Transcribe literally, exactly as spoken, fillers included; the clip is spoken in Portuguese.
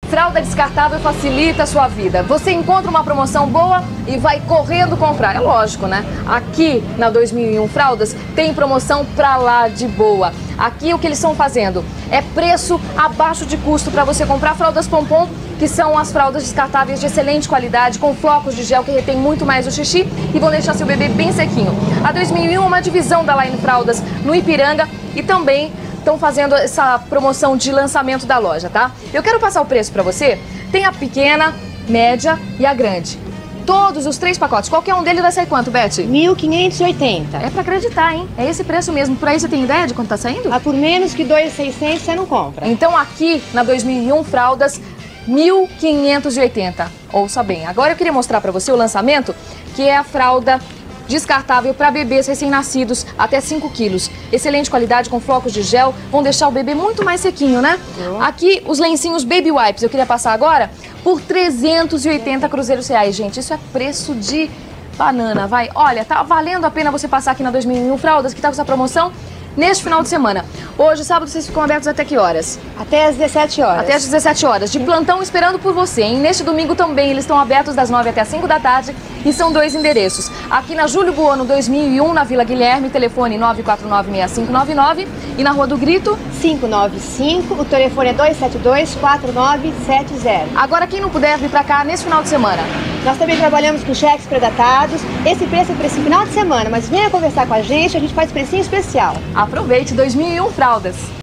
Fralda descartável facilita a sua vida. Você encontra uma promoção boa e vai correndo comprar. É lógico, né? Aqui na dois mil e um Fraldas tem promoção pra lá de boa. Aqui o que eles estão fazendo é preço abaixo de custo para você comprar fraldas Pompom, que são as fraldas descartáveis de excelente qualidade, com flocos de gel que retém muito mais o xixi e vão deixar seu bebê bem sequinho. A dois mil e um é uma divisão da Line Fraldas no Ipiranga e também estão fazendo essa promoção de lançamento da loja, tá? Eu quero passar o preço para você. Tem a pequena, média e a grande. Todos os três pacotes. Qualquer um deles vai sair quanto, Beth? mil quinhentos e oitenta. É pra acreditar, hein? É esse preço mesmo. Por aí você tem ideia de quanto tá saindo? Ah, por menos que dois mil e seiscentos você não compra. Então aqui na dois mil e um Fraldas, mil quinhentos e oitenta. Ouça bem. Agora eu queria mostrar pra você o lançamento, que é a fralda descartável para bebês recém-nascidos até cinco quilos. Excelente qualidade com flocos de gel, vão deixar o bebê muito mais sequinho, né? Uhum. Aqui os lencinhos Baby Wipes, eu queria passar agora por trezentos e oitenta cruzeiros reais, gente. Isso é preço de banana, vai. Olha, tá valendo a pena você passar aqui na dois mil e um Fraldas, que tá com essa promoção neste final de semana. Hoje, sábado, vocês ficam abertos até que horas? Até às dezessete horas. Até às dezessete horas. De plantão esperando por você, hein? Neste domingo também eles estão abertos das nove até as cinco da tarde e são dois endereços. Aqui na Júlio Buono dois mil e um, na Vila Guilherme, telefone nove quatro nove, seis cinco nove nove, e na Rua do Grito cinco nove cinco, o telefone é dois sete dois, quatro nove sete zero. Agora quem não puder vir pra cá nesse final de semana? Nós também trabalhamos com cheques predatados. Esse preço é para esse final de semana, mas venha conversar com a gente, a gente faz precinho especial. Aproveite dois mil e um Fraldas.